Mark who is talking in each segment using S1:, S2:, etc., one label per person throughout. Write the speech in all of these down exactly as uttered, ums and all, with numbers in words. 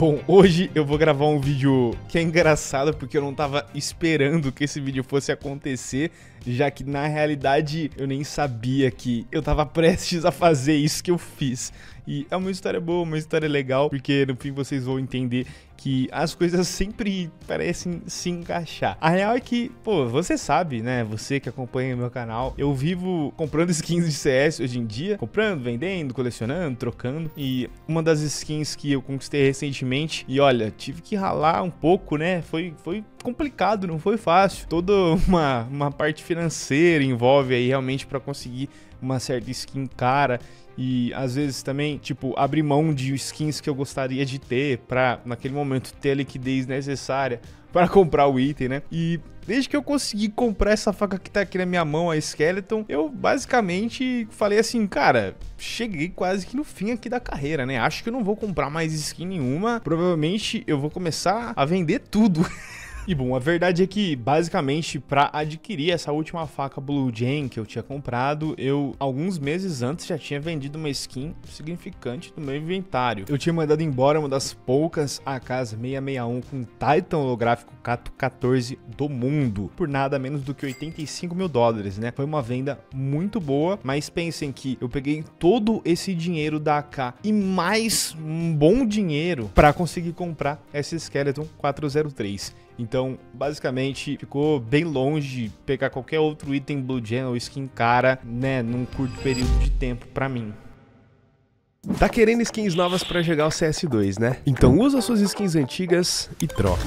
S1: Bom, hoje eu vou gravar um vídeo que é engraçado porque eu não tava esperando que esse vídeo fosse acontecer, já que na realidade eu nem sabia que eu tava prestes a fazer isso que eu fiz. E é uma história boa, uma história legal, porque no fim vocês vão entender que as coisas sempre parecem se encaixar. A real é que, pô, você sabe, né, você que acompanha meu canal, eu vivo comprando skins de C S hoje em dia, comprando, vendendo, colecionando, trocando, e uma das skins que eu conquistei recentemente, e olha, tive que ralar um pouco, né, foi, foi complicado, não foi fácil, toda uma, uma parte financeira envolve aí realmente para conseguir uma certa skin cara. E às vezes também, tipo, abrir mão de skins que eu gostaria de ter pra, naquele momento, ter a liquidez necessária para comprar o item, né? E desde que eu consegui comprar essa faca que tá aqui na minha mão, a Skeleton, eu basicamente falei assim, cara, cheguei quase que no fim aqui da carreira, né? Acho que eu não vou comprar mais skin nenhuma, provavelmente eu vou começar a vender tudo. E bom, a verdade é que, basicamente, para adquirir essa última faca Blue Jam que eu tinha comprado, eu, alguns meses antes, já tinha vendido uma skin significante do meu inventário. Eu tinha mandado embora uma das poucas A Ks seiscentos e sessenta e um com Titan holográfico Cato quatorze do mundo, por nada menos do que oitenta e cinco mil dólares, né? Foi uma venda muito boa, mas pensem que eu peguei todo esse dinheiro da A K e mais um bom dinheiro para conseguir comprar essa Skeleton quatrocentos e três. Então, basicamente, ficou bem longe de pegar qualquer outro item Blue Jam ou skin cara, né, num curto período de tempo pra mim.
S2: Tá querendo skins novas pra jogar o C S dois, né? Então usa suas skins antigas e troca.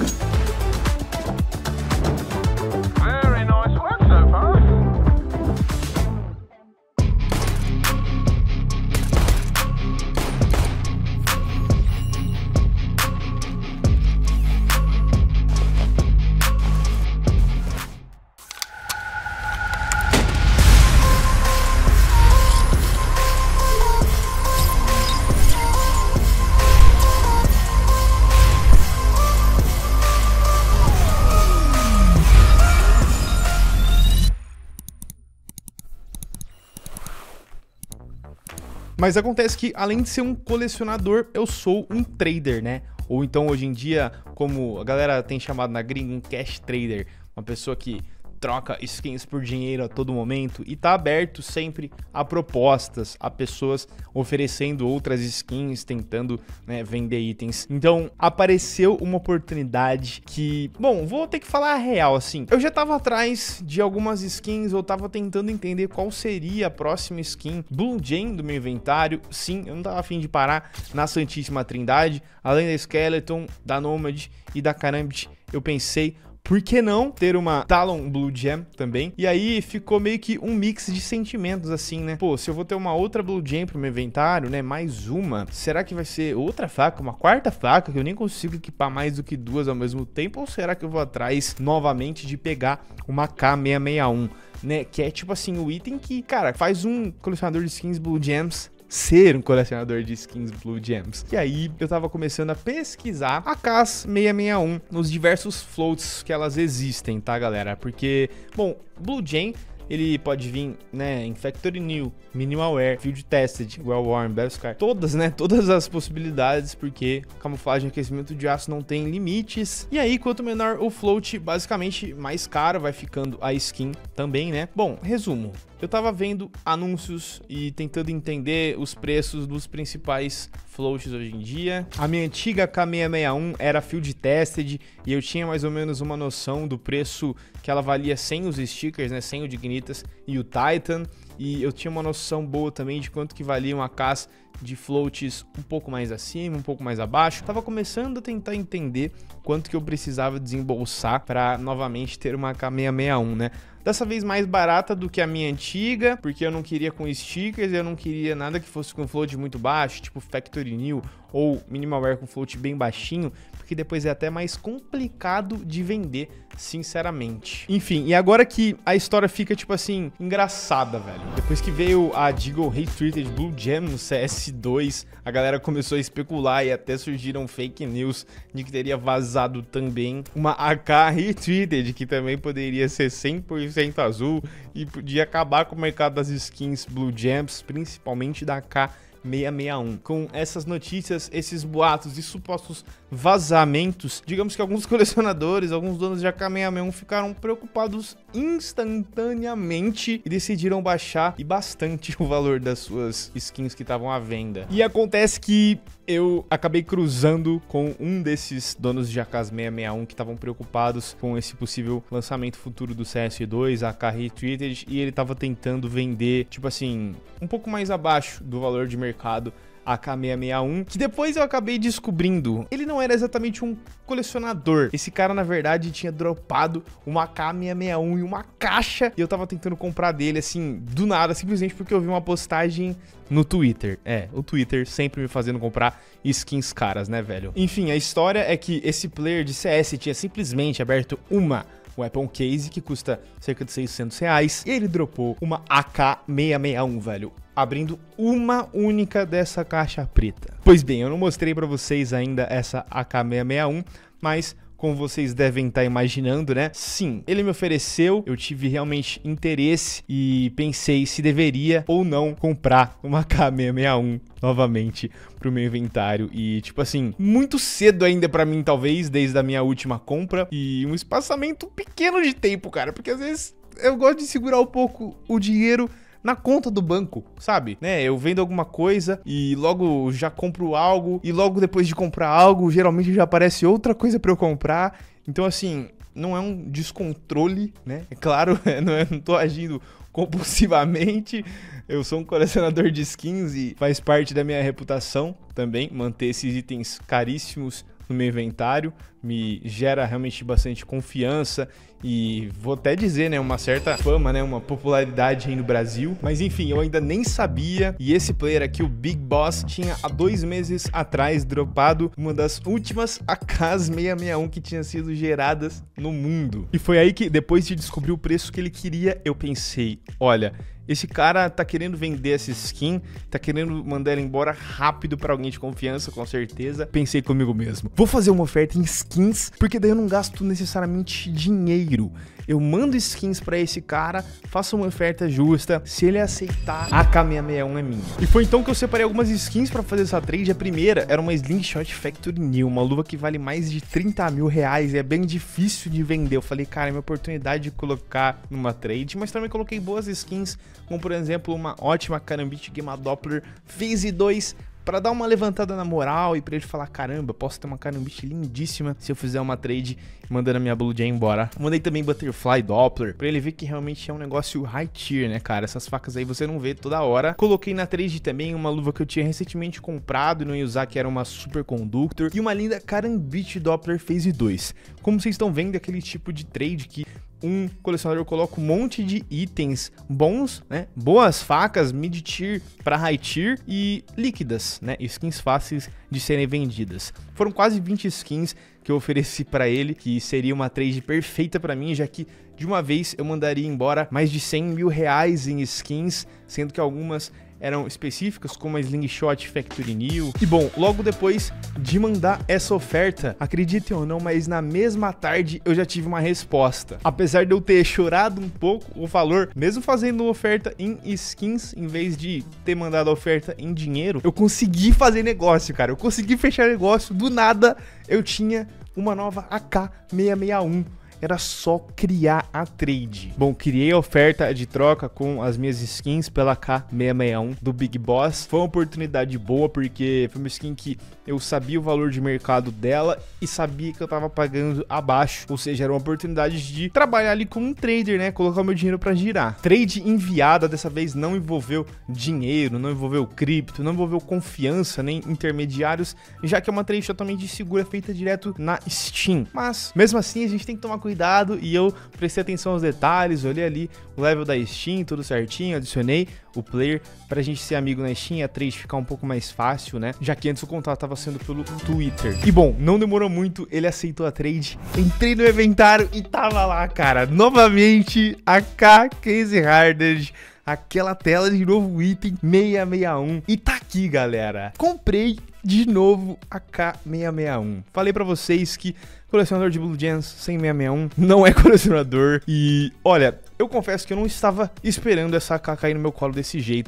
S1: Mas acontece que, além de ser um colecionador, eu sou um trader, né? Ou então, hoje em dia, como a galera tem chamado na gringa, um cash trader. Uma pessoa que troca skins por dinheiro a todo momento e tá aberto sempre a propostas, a pessoas oferecendo outras skins, tentando, né, vender itens. Então, apareceu uma oportunidade que, bom, vou ter que falar a real, assim. Eu já tava atrás de algumas skins, eu tava tentando entender qual seria a próxima skin Blue Jam do meu inventário. Sim, eu não tava a fim de parar na Santíssima Trindade. Além da Skeleton, da Nomad e da Karambit, eu pensei, por que não ter uma Talon Blue Jam também? E aí ficou meio que um mix de sentimentos, assim, né? Pô, se eu vou ter uma outra Blue Jam pro meu inventário, né? Mais uma, será que vai ser outra faca, uma quarta faca, que eu nem consigo equipar mais do que duas ao mesmo tempo? Ou será que eu vou atrás novamente de pegar uma K seiscentos e sessenta e um, né? Que é tipo assim, o item que, cara, faz um colecionador de skins Blue Jams ser um colecionador de skins Blue Jams. E aí eu tava começando a pesquisar a K seiscentos e sessenta e um nos diversos floats que elas existem, tá, galera? Porque, bom, Blue Jam, ele pode vir, né, em Factory New, Minimal Wear, Field Tested, Well Worn, Belscar, todas, né, todas as possibilidades, porque camuflagem e aquecimento de aço não tem limites. E aí, quanto menor o float, basicamente mais caro vai ficando a skin também, né? Bom, resumo. Eu tava vendo anúncios e tentando entender os preços dos principais floats hoje em dia. A minha antiga K seiscentos e sessenta e um era Field Tested e eu tinha mais ou menos uma noção do preço que ela valia sem os stickers, né, sem o Dignitas e o Titan. E eu tinha uma noção boa também de quanto que valia uma caixa de floats um pouco mais acima, um pouco mais abaixo. Tava começando a tentar entender quanto que eu precisava desembolsar para novamente ter uma K seiscentos e sessenta e um, né? Dessa vez mais barata do que a minha antiga, porque eu não queria com stickers, eu não queria nada que fosse com float muito baixo, tipo Factory New ou Minimal Wear com float bem baixinho, porque depois é até mais complicado de vender, sinceramente. Enfim, e agora que a história fica, tipo assim, engraçada, velho. Depois que veio a Deagle Retreated Blue Jam no C S dois, a galera começou a especular e até surgiram fake news de que teria vazado também uma A K Retreated, que também poderia ser cem por cento azul e podia acabar com o mercado das skins Blue Jams, principalmente da K seiscentos seiscentos e sessenta e um. Com essas notícias, esses boatos e supostos vazamentos, digamos que alguns colecionadores, alguns donos de A K seiscentos e sessenta e um ficaram preocupados instantaneamente e decidiram baixar e bastante o valor das suas skins que estavam à venda. E acontece que eu acabei cruzando com um desses donos de A K seiscentos e sessenta e um que estavam preocupados com esse possível lançamento futuro do C S dois, A K Retreated, e ele tava tentando vender, tipo assim, um pouco mais abaixo do valor de mercado A K seiscentos e sessenta e um, que depois eu acabei descobrindo, ele não era exatamente um colecionador. Esse cara, na verdade, tinha dropado uma A K seiscentos e sessenta e um e uma caixa, e eu tava tentando comprar dele, assim, do nada, simplesmente porque eu vi uma postagem no Twitter. É, o Twitter sempre me fazendo comprar skins caras, né, velho? Enfim, a história é que esse player de C S tinha simplesmente aberto uma Weapon Case que custa cerca de seiscentos reais, e ele dropou uma A K seiscentos e sessenta e um, velho, abrindo uma única dessa caixa preta. Pois bem, eu não mostrei pra vocês ainda essa A K seiscentos e sessenta e um, mas como vocês devem estar imaginando, né? Sim, ele me ofereceu, eu tive realmente interesse e pensei se deveria ou não comprar uma A K seiscentos e sessenta e um novamente pro meu inventário. E, tipo assim, muito cedo ainda pra mim, talvez, desde a minha última compra. E um espaçamento pequeno de tempo, cara, porque às vezes eu gosto de segurar um pouco o dinheiro na conta do banco, sabe? Né? Eu vendo alguma coisa e logo já compro algo, e logo depois de comprar algo, geralmente já aparece outra coisa pra eu comprar. Então, assim, não é um descontrole, né? É claro, não, é, não tô agindo compulsivamente. Eu sou um colecionador de skins e faz parte da minha reputação também manter esses itens caríssimos no meu inventário. Me gera realmente bastante confiança e vou até dizer, né, uma certa fama, né, uma popularidade aí no Brasil. Mas enfim, eu ainda nem sabia, e esse player aqui, o Big Boss, tinha há dois meses atrás dropado uma das últimas A K seiscentos e sessenta e um que tinha sido geradas no mundo. E foi aí que, depois de descobrir o preço que ele queria, eu pensei, olha, esse cara tá querendo vender essa skin, tá querendo mandar ela embora rápido pra alguém de confiança, com certeza. Pensei comigo mesmo, vou fazer uma oferta em skins, porque daí eu não gasto necessariamente dinheiro. Eu mando skins pra esse cara, faço uma oferta justa, se ele aceitar, a A K seiscentos e sessenta e um é minha. E foi então que eu separei algumas skins pra fazer essa trade. A primeira era uma Slingshot Factory New, uma luva que vale mais de trinta mil reais e é bem difícil de vender. Eu falei, cara, é minha oportunidade de colocar numa trade, mas também coloquei boas skins, como por exemplo uma ótima Karambit Gamma Doppler Phase dois, pra dar uma levantada na moral e pra ele falar, caramba, posso ter uma Karambit lindíssima se eu fizer uma trade mandando a minha Blue Jay embora. Mandei também Butterfly Doppler, pra ele ver que realmente é um negócio high tier, né, cara? Essas facas aí você não vê toda hora. Coloquei na trade também uma luva que eu tinha recentemente comprado e não ia usar, que era uma Super Conductor, e uma linda Karambit Doppler Phase dois. Como vocês estão vendo, é aquele tipo de trade que um colecionador coloca um monte de itens bons, né? Boas facas, mid tier para high tier e líquidas, né? Skins fáceis de serem vendidas. Foram quase vinte skins que eu ofereci para ele, que seria uma trade perfeita para mim, já que de uma vez eu mandaria embora mais de cem mil reais em skins, sendo que algumas eram específicas, como a Slingshot Factory New. E bom, logo depois de mandar essa oferta, acreditem ou não, mas na mesma tarde eu já tive uma resposta. Apesar de eu ter chorado um pouco o valor, mesmo fazendo oferta em skins, em vez de ter mandado a oferta em dinheiro, eu consegui fazer negócio, cara. Eu consegui fechar negócio, do nada eu tinha uma nova A K seiscentos e sessenta e um. Era só criar a trade. Bom, criei a oferta de troca com as minhas skins pela A K seiscentos e sessenta e um do Big Boss. Foi uma oportunidade boa, porque foi uma skin que eu sabia o valor de mercado dela e sabia que eu tava pagando abaixo. Ou seja, era uma oportunidade de trabalhar ali como um trader, né? Colocar o meu dinheiro pra girar. Trade enviada dessa vez não envolveu dinheiro, não envolveu cripto, não envolveu confiança, nem intermediários, já que é uma trade totalmente segura, feita direto na Steam. Mas, mesmo assim, a gente tem que tomar cuidado, e eu prestei atenção aos detalhes, olhei ali o level da Steam, tudo certinho, adicionei o player pra gente ser amigo na Steam, a trade ficar um pouco mais fácil, né? Já que antes o contato tava sendo pelo Twitter. E bom, não demorou muito, ele aceitou a trade, entrei no inventário e tava lá, cara, novamente a K Case Harded, aquela tela de novo item seiscentos e sessenta e um, e tá aqui, galera. Comprei de novo a K seiscentos e sessenta e um. Falei pra vocês que colecionador de Blue Gems sem seiscentos e sessenta e um não é colecionador. E olha, eu confesso que eu não estava esperando essa A K cair no meu colo desse jeito.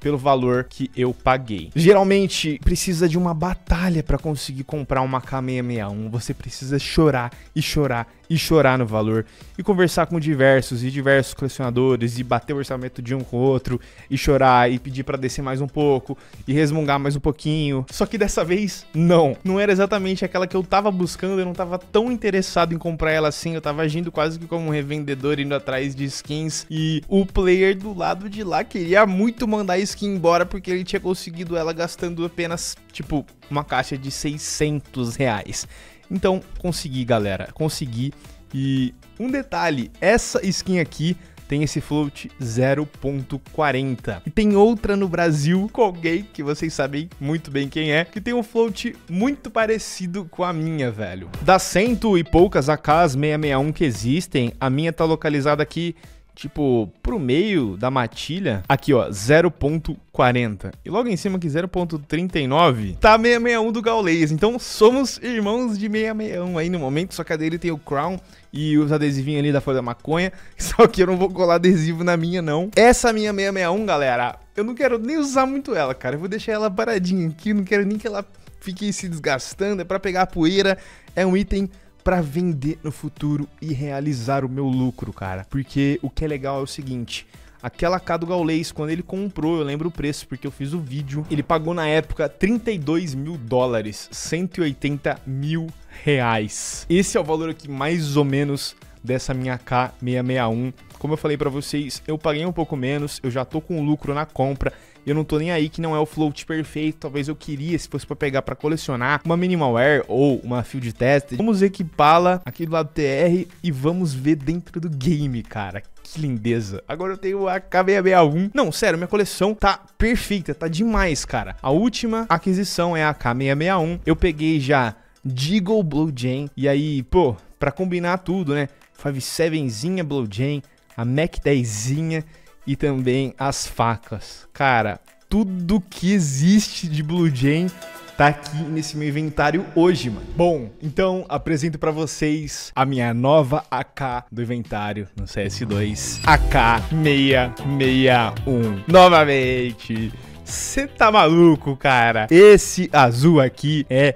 S1: pelo valor que eu paguei. Geralmente precisa de uma batalha para conseguir comprar uma A K seiscentos e sessenta e um. Você precisa chorar e chorar e chorar no valor e conversar com diversos e diversos colecionadores e bater o orçamento de um com o outro e chorar e pedir para descer mais um pouco e resmungar mais um pouquinho. Só que dessa vez não, não era exatamente aquela que eu tava buscando, eu não tava tão interessado em comprar ela assim, eu tava agindo quase que como um revendedor indo atrás de skins e o player do lado de lá queria muito mandar a skin embora porque ele tinha conseguido ela gastando apenas, tipo, uma caixa de seiscentos reais. Então, consegui, galera, consegui. E um detalhe, essa skin aqui tem esse float zero ponto quarenta. E tem outra no Brasil com alguém que vocês sabem muito bem quem é, que tem um float muito parecido com a minha, velho. Das cento e poucas A Ks seiscentos e sessenta e um que existem, a minha tá localizada aqui, tipo, pro meio da matilha, aqui ó, zero ponto quarenta. E logo em cima aqui, zero ponto trinta e nove, tá seiscentos e sessenta e um do Gaules. Então somos irmãos de seiscentos e sessenta e um aí no momento, só que a dele tem o Crown e os adesivinhos ali da folha da maconha. Só que eu não vou colar adesivo na minha, não. Essa minha seiscentos e sessenta e um, galera, eu não quero nem usar muito ela, cara. Eu vou deixar ela paradinha aqui, não quero nem que ela fique se desgastando. É pra pegar a poeira, é um item pra vender no futuro e realizar o meu lucro, cara. Porque o que é legal é o seguinte, aquela A K do Gaules, quando ele comprou, eu lembro o preço porque eu fiz o vídeo, ele pagou na época trinta e dois mil dólares, cento e oitenta mil reais. Esse é o valor aqui mais ou menos dessa minha A K seiscentos e sessenta e um. Como eu falei pra vocês, eu paguei um pouco menos, eu já tô com lucro na compra. Eu não tô nem aí que não é o float perfeito. Talvez eu queria, se fosse pra pegar pra colecionar, uma Minimal Wear ou uma Field Test. Vamos equipá-la aqui do lado do T R e vamos ver dentro do game, cara. Que lindeza. Agora eu tenho a A K seiscentos e sessenta e um. Não, sério, minha coleção tá perfeita, tá demais, cara. A última aquisição é a A K seiscentos e sessenta e um. Eu peguei já Deagle Blue Jay. E aí, pô, pra combinar tudo, né? cinco sevenzinha Blue Jay, a Mac dezinha e também as facas. Cara, tudo que existe de Blue Jay tá aqui nesse meu inventário hoje, mano. Bom, então apresento pra vocês a minha nova A K do inventário no C S dois. A K seiscentos e sessenta e um. Novamente. Você tá maluco, cara? Esse azul aqui é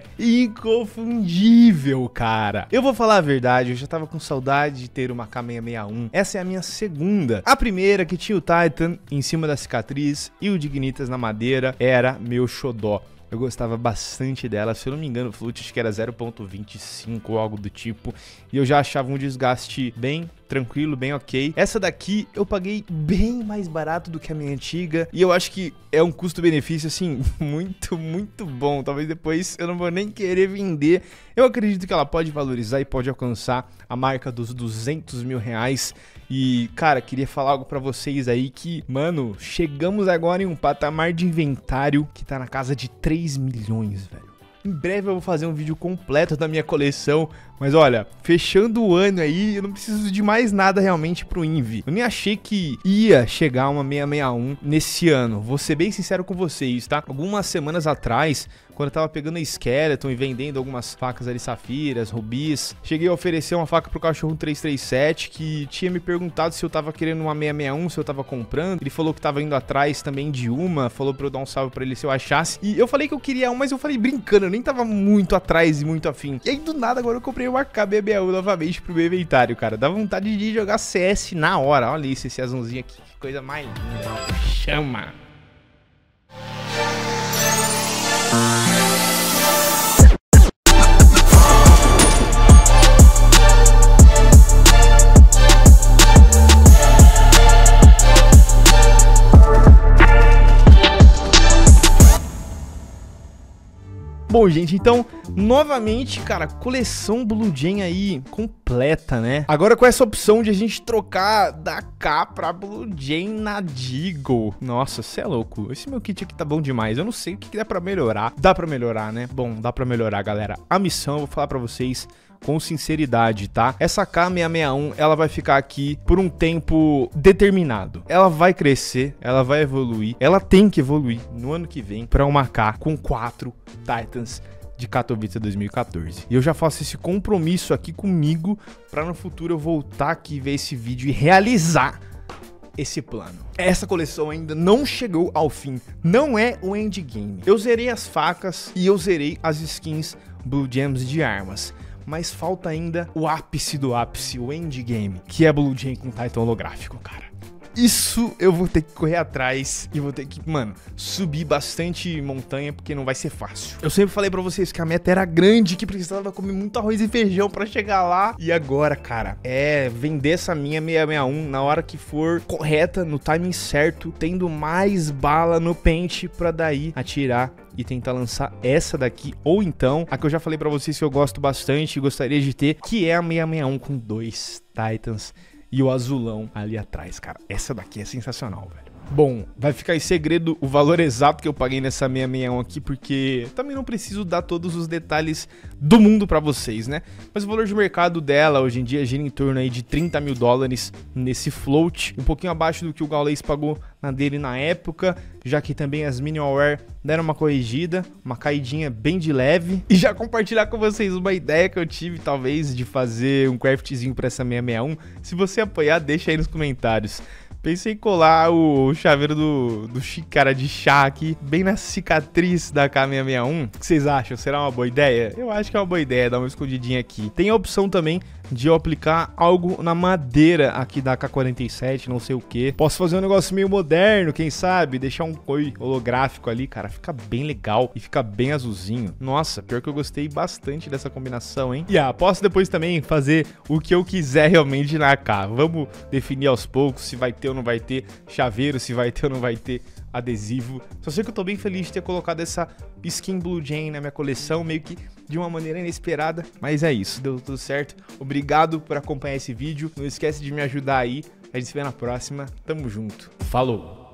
S1: inconfundível, cara. Eu vou falar a verdade, eu já tava com saudade de ter uma A K seiscentos e sessenta e um. Essa é a minha segunda. A primeira, que tinha o Titan em cima da cicatriz e o Dignitas na madeira, era meu xodó. Eu gostava bastante dela, se eu não me engano o float acho que era zero ponto vinte e cinco ou algo do tipo. E eu já achava um desgaste bem tranquilo, bem ok. Essa daqui eu paguei bem mais barato do que a minha antiga. E eu acho que é um custo-benefício, assim, muito, muito bom. Talvez depois eu não vou nem querer vender. Eu acredito que ela pode valorizar e pode alcançar a marca dos duzentos mil reais. E, cara, queria falar algo pra vocês aí que, mano, chegamos agora em um patamar de inventário que tá na casa de três milhões, velho. Em breve eu vou fazer um vídeo completo da minha coleção, mas olha, fechando o ano aí, eu não preciso de mais nada realmente pro Invi. Eu nem achei que ia chegar uma seiscentos e sessenta e um nesse ano, vou ser bem sincero com vocês, tá? Algumas semanas atrás, quando eu tava pegando a Skeleton e vendendo algumas facas ali, safiras, rubis, cheguei a oferecer uma faca pro cachorro três três sete, que tinha me perguntado se eu tava querendo uma seiscentos e sessenta e um, se eu tava comprando. Ele falou que tava indo atrás também de uma, falou pra eu dar um salve pra ele se eu achasse. E eu falei que eu queria uma, mas eu falei brincando, eu nem tava muito atrás e muito afim. E aí do nada agora eu comprei uma A K seiscentos e sessenta e um novamente pro meu inventário, cara. Dá vontade de jogar C S na hora. Olha isso, esse azulzinho aqui, que coisa mais linda. Chama! Bom, gente, então, novamente, cara, coleção Blue Jay aí completa, né? Agora com essa opção de a gente trocar da K pra Blue Jay na Deagle. Nossa, cê é louco. Esse meu kit aqui tá bom demais. Eu não sei o que, que dá pra melhorar. Dá pra melhorar, né? Bom, dá pra melhorar, galera. A missão, eu vou falar pra vocês com sinceridade, tá? Essa K seiscentos e sessenta e um, ela vai ficar aqui por um tempo determinado. Ela vai crescer, ela vai evoluir, ela tem que evoluir no ano que vem para uma K com quatro Titans de Katowice dois mil e quatorze. E eu já faço esse compromisso aqui comigo para no futuro eu voltar aqui ver esse vídeo e realizar esse plano. Essa coleção ainda não chegou ao fim, não é o endgame. Eu zerei as facas e eu zerei as skins Blue Gems de armas, mas falta ainda o ápice do ápice, o endgame, que é Blue Gem com Titan holográfico, cara. Isso eu vou ter que correr atrás e vou ter que, mano, subir bastante montanha, porque não vai ser fácil. Eu sempre falei pra vocês que a meta era grande, que precisava comer muito arroz e feijão pra chegar lá. E agora, cara, é vender essa minha seiscentos e sessenta e um na hora que for correta, no timing certo, tendo mais bala no pente pra daí atirar e tentar lançar essa daqui, ou então, a que eu já falei pra vocês que eu gosto bastante e gostaria de ter, que é a seiscentos e sessenta e um com dois Titans e o azulão ali atrás, cara. Essa daqui é sensacional, velho. Bom, vai ficar em segredo o valor exato que eu paguei nessa seiscentos e sessenta e um aqui, porque também não preciso dar todos os detalhes do mundo pra vocês, né? Mas o valor de mercado dela hoje em dia gira em torno aí de trinta mil dólares nesse float, um pouquinho abaixo do que o Gaules pagou na dele na época, já que também as Minimalware deram uma corrigida, uma caidinha bem de leve. E já compartilhar com vocês uma ideia que eu tive, talvez, de fazer um craftzinho pra essa seiscentos e sessenta e um. Se você apoiar, deixa aí nos comentários. Pensei em colar o chaveiro do, do xícara de chá aqui, bem na cicatriz da K seiscentos e sessenta e um. O que vocês acham? Será uma boa ideia? Eu acho que é uma boa ideia, dar uma escondidinha aqui. Tem a opção também de eu aplicar algo na madeira aqui da K quarenta e sete, não sei o que. Posso fazer um negócio meio moderno, quem sabe? Deixar um coi holográfico ali, cara, fica bem legal e fica bem azulzinho. Nossa, pior que eu gostei bastante dessa combinação, hein? E ah, posso depois também fazer o que eu quiser realmente na K. Vamos definir aos poucos se vai ter ou não vai ter chaveiro, se vai ter ou não vai ter adesivo. Só sei que eu tô bem feliz de ter colocado essa skin Blue Gem na minha coleção, meio que de uma maneira inesperada, mas é isso, deu tudo certo. Obrigado por acompanhar esse vídeo, não esquece de me ajudar aí, a gente se vê na próxima, tamo junto, falou!